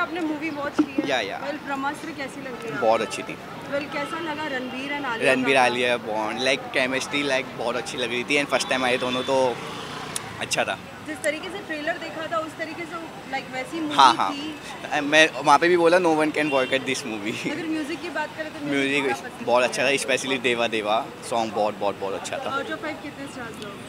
आपने movie watch की है? या वेल ब्रह्मास्त्र कैसी लग रही है? बहुत अच्छी थी। वेल कैसा लगा Ranbir and Alia? Ranbir Alia bond like chemistry like बहुत अच्छी लग रही थी एंड फर्स्ट टाइम आए दोनों तो अच्छा था। जिस तरीके से ट्रेलर देखा था उस तरीके से लाइक वैसी मूवी हाँ हाँ थी। मैं वहाँ पे भी बोला no one can boycott this movie. अगर म्यूजिक की बात करें तो म्यूजिक कितना पसंद बहुत किया? अच्छा था, स्पेशली देवा देवा सॉन्ग बहुत बहुत बहुत अच्छा था। आउट ऑफ 5 कितने स्टार्स दोगे?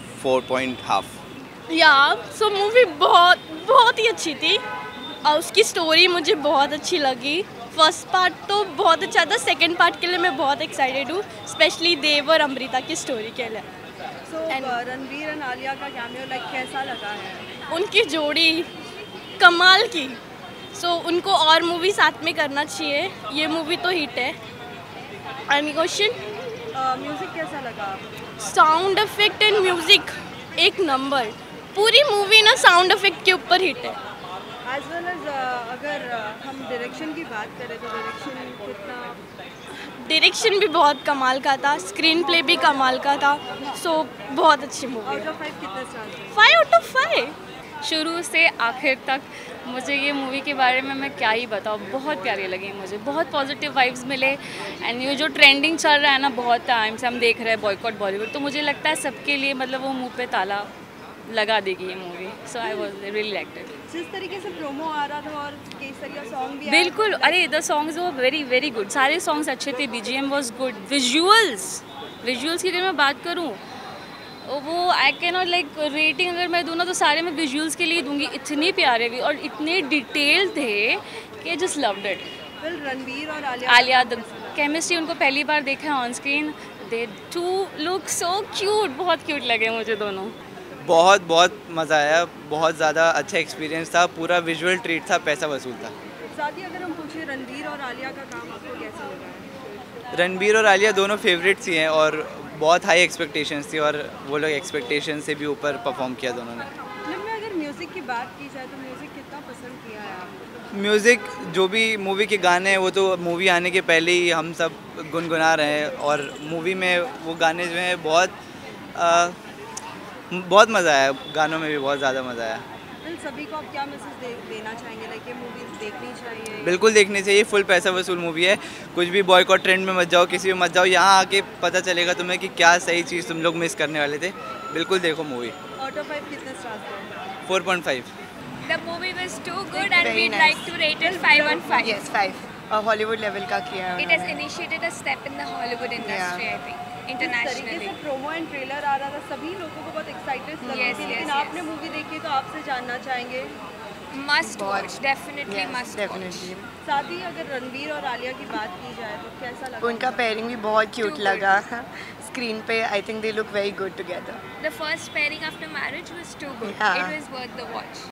4.5। या सो मूवी बहुत बहुत ही अच्छी थी और उसकी स्टोरी मुझे बहुत अच्छी लगी। फर्स्ट पार्ट तो बहुत अच्छा था, सेकंड पार्ट के लिए मैं बहुत एक्साइटेड हूँ, स्पेशली देव और अमृता की स्टोरी के लिए। सो रणबीर एंड आलिया का कैमियो लाइक कैसा लगा है? उनकी जोड़ी कमाल की। सो उनको और मूवी साथ में करना चाहिए, ये मूवी तो हिट है। Any question? म्यूजिक कैसा लगा? साउंड इफेक्ट एंड म्यूजिक एक नंबर, पूरी मूवी ना साउंड इफेक्ट के ऊपर हिट है। एज वेल एज अगर हम डायरेक्शन की बात करें तो डायरेक्शन कितना? डायरेक्शन भी बहुत कमाल का था, स्क्रीन प्ले भी कमाल का था। सो बहुत अच्छी मूवी आउट है। ऑफ 5 कितने स्टार्स? 5 out of 5। शुरू से आखिर तक मुझे ये मूवी के बारे में मैं क्या ही बताऊँ, बहुत प्यारी लगी मुझे, बहुत पॉजिटिव वाइब्स मिले। एंड ये जो ट्रेंडिंग चल रहा है ना बहुत टाइम से हम देख रहे हैं बॉयकॉट बॉलीवुड, तो मुझे लगता है सबके लिए मतलब वो मुंह पे ताला लगा देगी ये movie. So I was really liked it. जिस तरीके से प्रोमो आ रहा था और केसरिया सॉन्ग भी बिल्कुल, अरे द सॉन्ग्स वो वेरी वेरी गुड, सारे सॉन्ग्स अच्छे थे, बीजीएम वाज गुड, विजुअल्स की अगर मैं बात करूँ वो I can not like rating अगर मैं दूँ ना तो सारे मैं विजुअल्स के लिए दूंगी, इतने प्यारे भी और इतने डिटेल थे कि just loved it. Well Ranbir और आलिया द केमिस्ट्री उनको पहली बार देखा है on screen, they too look so cute, बहुत क्यूट लगे मुझे दोनों। बहुत बहुत मज़ा आया, बहुत ज़्यादा अच्छा एक्सपीरियंस था, पूरा विजुअल ट्रीट था, पैसा वसूल था। साथ ही अगर हम पूछे रणबीर और आलिया का काम आपको कैसा लगा? रणबीर और आलिया दोनों फेवरेट्स ही हैं और बहुत हाई एक्सपेक्टेशंस थी और वो लोग एक्सपेक्टेशन से भी ऊपर परफॉर्म किया दोनों ने। फिल्म में अगर म्यूजिक की बात की जाए तो म्यूजिक कितना पसंद किया है आपने? म्यूज़िक जो भी मूवी के गाने हैं वो तो मूवी आने के पहले ही हम सब गुनगुना रहे हैं और मूवी में वो गाने जो हैं बहुत मज़ा आया, गानों में भी बहुत ज़्यादा मज़ा आया। वेल सभी को आप क्या मैसेज देना चाहेंगे लाइक ये मूवी देखनी चाहिए? बिल्कुल देखनी चाहिए, फुल पैसा वसूल मूवी है, कुछ भी बॉयकॉट ट्रेंड में मत जाओ, किसी में मत जाओ, यहाँ आके पता चलेगा तुम्हें कि क्या सही चीज़ तुम लोग मिस करने वाले थे। बिल्कुल देखो मूवी। आउट ऑफ 5 कितने स्टार्स दोगे? 4.5। The movie was too good and we'd like to rate it 5 on 5. Yes, 5. Hollywood level का किया है It has उन्होंने। initiated a step in the Hollywood industry, I think, जिस तरीके internationally. से Promos and trailer आ रहा था सभी लोगों को बहुत एक्साइटेड लग रही Yes, थी, yes, लेकिन yes. आपने मूवी देखी तो आपसे जानना चाहेंगे। Must watch, definitely Yes, must definitely. watch. साथ ही अगर रणबीर और आलिया की बात की जाए तो कैसा लगा? उनका पेयरिंग भी बहुत क्यूट Too good. लगा स्क्रीन पे। I think they look very good together. The first pairing after marriage was too good. Yeah. It was worth the watch.